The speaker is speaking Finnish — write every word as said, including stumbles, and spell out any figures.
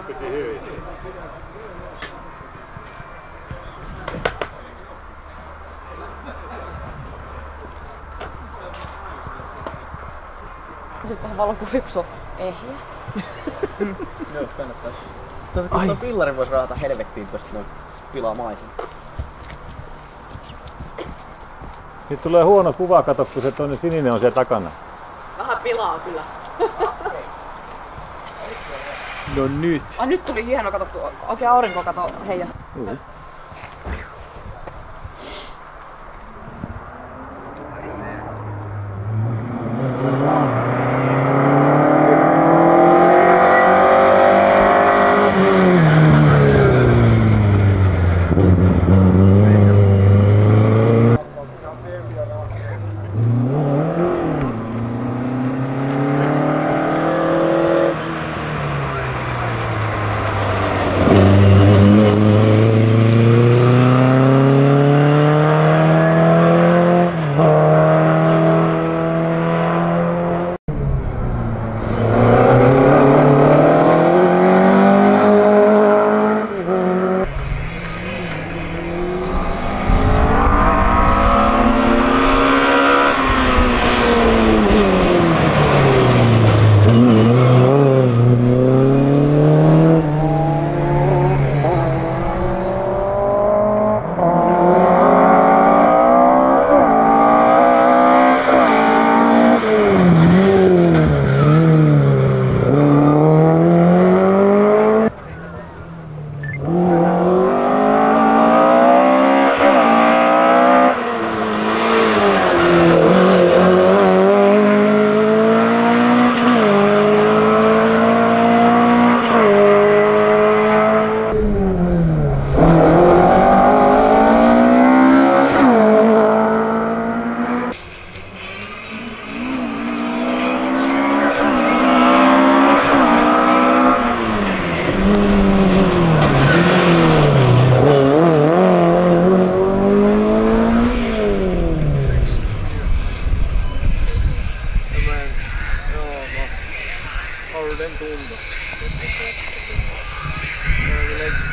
piti hyvin. Sitten valokuvitus ehjä. Joo, kannattais. Tuo pillari vois raata helvettiin tosta noin. Se pilaa maisin. Nyt tulee huono kuva, kato kun se toinen sininen on siellä takana. Vähän pilaa kyllä. No nyt. Ah, nyt tuli hieno, kato, oikein aurinko kato heijasta. Uh. Den tunde.